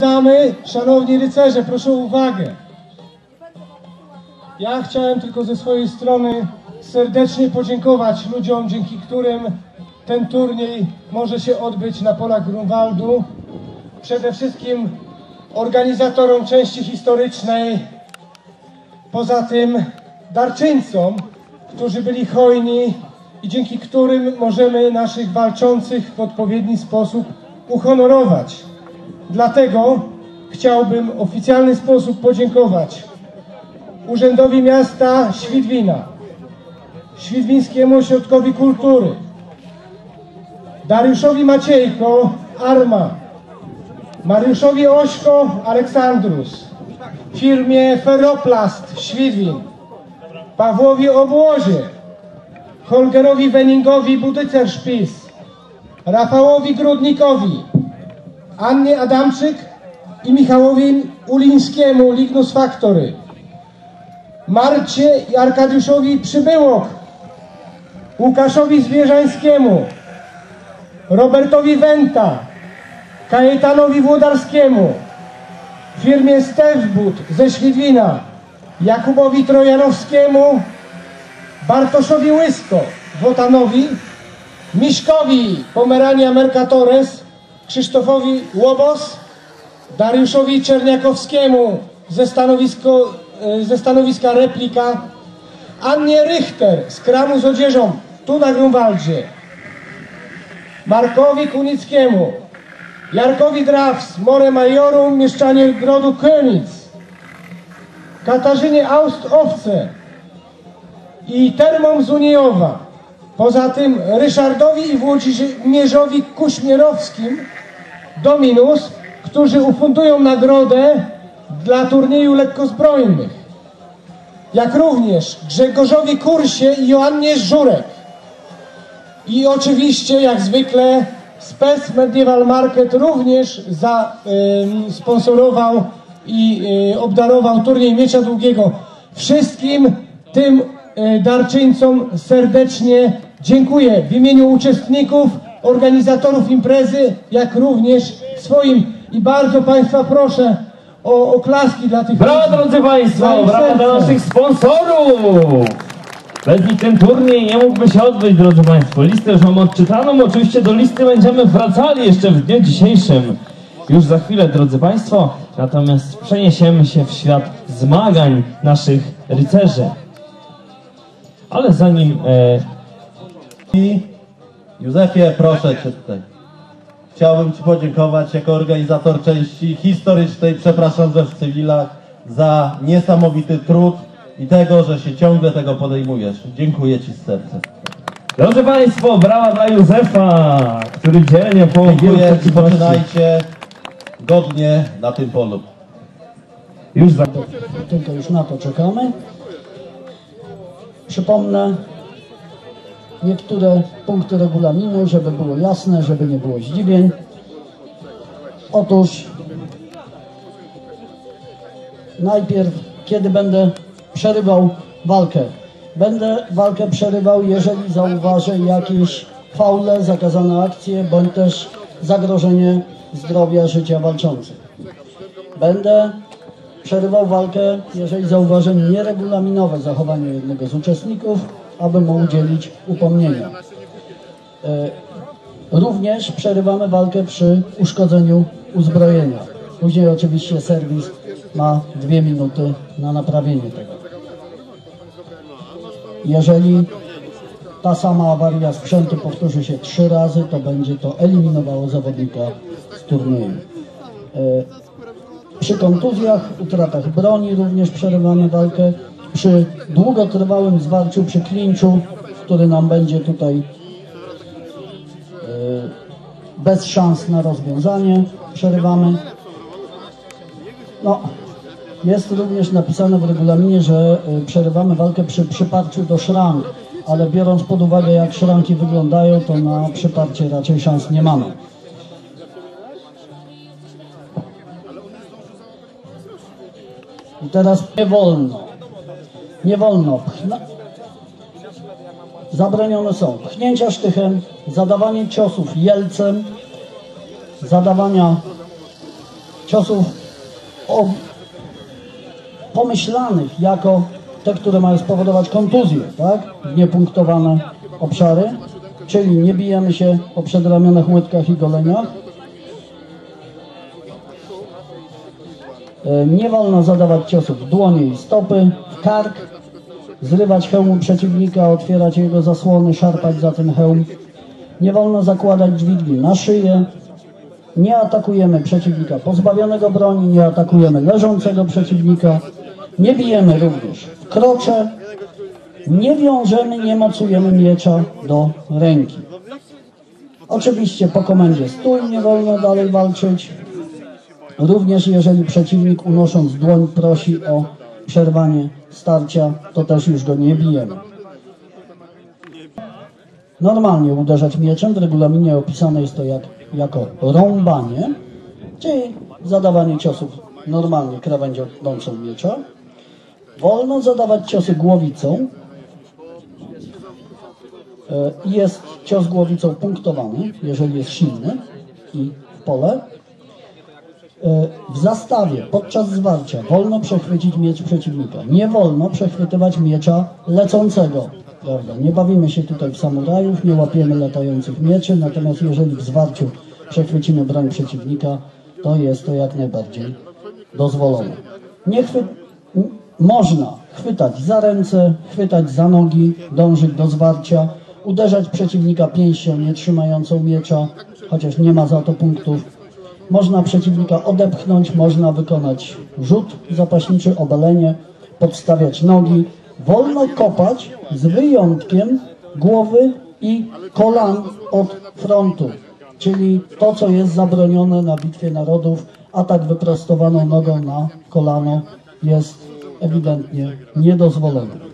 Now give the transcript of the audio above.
Damy, szanowni rycerze, proszę o uwagę. Ja chciałem tylko ze swojej strony serdecznie podziękować ludziom, dzięki którym ten turniej może się odbyć na polach Grunwaldu. Przede wszystkim organizatorom części historycznej, poza tym darczyńcom, którzy byli hojni i dzięki którym możemy naszych walczących w odpowiedni sposób uhonorować. Dlatego chciałbym w oficjalny sposób podziękować Urzędowi Miasta Świdwina, Świdwińskiemu Ośrodkowi Kultury, Dariuszowi Maciejko, Arma, Mariuszowi Ośko, Aleksandrus, firmie Ferroplast Świdwin, Pawłowi Obłozie, Holgerowi Wenningowi Budycer-Szpis, Rafałowi Grudnikowi, Annie Adamczyk i Michałowi Ulińskiemu Lignus Factory, Marcie i Arkadiuszowi Przybyłok, Łukaszowi Zwierzańskiemu, Robertowi Wenta, Kajetanowi Włodarskiemu, firmie Stewbud ze Świdwina, Jakubowi Trojanowskiemu, Bartoszowi Łysko, Wotanowi, Miszkowi Pomerania Mercatores, Krzysztofowi Łobos, Dariuszowi Czerniakowskiemu ze stanowiska Replika, Annie Richter z kramu z odzieżą tu na Grunwaldzie, Markowi Kunickiemu, Jarkowi Draws, More Majorum, mieszczanie Grodu Könic, Katarzynie Aust-Owce i Termom z Uniejowa. Poza tym Ryszardowi i Włodzimierzowi Kuśmierowskim, Dominus, którzy ufundują nagrodę dla turnieju lekkozbrojnych. Jak również Grzegorzowi Kursie i Joannie Żurek. I oczywiście, jak zwykle, Spec Medieval Market również sponsorował i obdarował turniej Miecza Długiego. Wszystkim tym darczyńcom serdecznie dziękuję w imieniu uczestników, organizatorów imprezy, jak również swoim. I bardzo Państwa proszę o oklaski dla tych... Brawa, drodzy Państwo! Brawa dla naszych sponsorów! Bez nich ten turniej nie mógłby się odbyć, drodzy Państwo. Listę już mam odczytaną. Oczywiście do listy będziemy wracali jeszcze w dniu dzisiejszym. Już za chwilę, drodzy Państwo. Natomiast przeniesiemy się w świat zmagań naszych rycerzy. Ale zanim... Józefie, proszę Cię tutaj. Chciałbym Ci podziękować jako organizator części historycznej, przepraszam, że w cywilach, za niesamowity trud i tego, że się ciągle tego podejmujesz. Dziękuję Ci z serca. Drodzy Państwo, brawa dla Józefa, który dzielnie dziękuję i poczynajcie godnie na tym polu. Tylko już na to czekamy. Przypomnę niektóre punkty regulaminu, żeby było jasne, żeby nie było zdziwień. Otóż najpierw, kiedy będę przerywał walkę? Będę walkę przerywał, jeżeli zauważę jakieś faule, zakazane akcje, bądź też zagrożenie zdrowia, życia walczących. Będę przerywał walkę, jeżeli zauważę nieregulaminowe zachowanie jednego z uczestników, aby mu udzielić upomnienia. Również przerywamy walkę przy uszkodzeniu uzbrojenia. Później oczywiście serwis ma 2 minuty na naprawienie tego. Jeżeli ta sama awaria sprzętu powtórzy się 3 razy, to będzie to eliminowało zawodnika z turnieju. Przy kontuzjach, utratach broni również przerywamy walkę. Przy długotrwałym zwarciu, przy klinczu, który nam będzie tutaj bez szans na rozwiązanie, przerywamy. No, jest również napisane w regulaminie, że przerywamy walkę przy przyparciu do szrank, ale biorąc pod uwagę, jak szranki wyglądają, to na przyparcie raczej szans nie mamy. I teraz nie wolno, zabronione są pchnięcia sztychem, zadawanie ciosów jelcem, zadawania ciosów pomyślanych jako te, które mają spowodować kontuzję, tak? W niepunktowane obszary, czyli nie bijemy się po przedramionach, łydkach i goleniach. Nie wolno zadawać ciosów w dłonie i stopy, w kark, zrywać hełmu przeciwnika, otwierać jego zasłony, szarpać za ten hełm. Nie wolno zakładać dźwigni na szyję. Nie atakujemy przeciwnika pozbawionego broni, nie atakujemy leżącego przeciwnika. Nie bijemy również w krocze. Nie wiążemy, nie mocujemy miecza do ręki. Oczywiście po komendzie stój nie wolno dalej walczyć. Również jeżeli przeciwnik unosząc dłoń prosi o przerwanie starcia, to też już go nie bijemy. Normalnie uderzać mieczem, w regulaminie opisane jest to jako rąbanie, czyli zadawanie ciosów normalnie krawędzią miecza. Wolno zadawać ciosy głowicą. Jest cios głowicą punktowany, jeżeli jest silny i w pole. W zastawie podczas zwarcia wolno przechwycić miecz przeciwnika. Nie wolno przechwytywać miecza lecącego. Prawda? Nie bawimy się tutaj w samurajów, nie łapiemy latających mieczy, natomiast jeżeli w zwarciu przechwycimy broń przeciwnika, to jest to jak najbardziej dozwolone. Można chwytać za ręce, chwytać za nogi, dążyć do zwarcia, uderzać przeciwnika pięścią nie trzymającą miecza, chociaż nie ma za to punktów. Można przeciwnika odepchnąć, można wykonać rzut zapaśniczy, obalenie, podstawiać nogi. Wolno kopać z wyjątkiem głowy i kolan od frontu, czyli to, co jest zabronione na Bitwie Narodów, atak wyprostowaną nogą na kolano jest ewidentnie niedozwolony.